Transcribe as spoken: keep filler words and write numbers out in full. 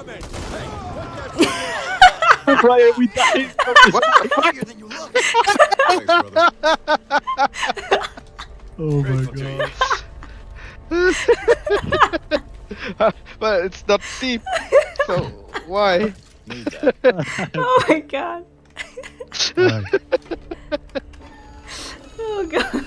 incoming! Hey, Why are we dying from this? what the higher than you look? Thanks, brother. Oh my god. But it's not deep, so why? Need that. Oh my god. Right. Oh god.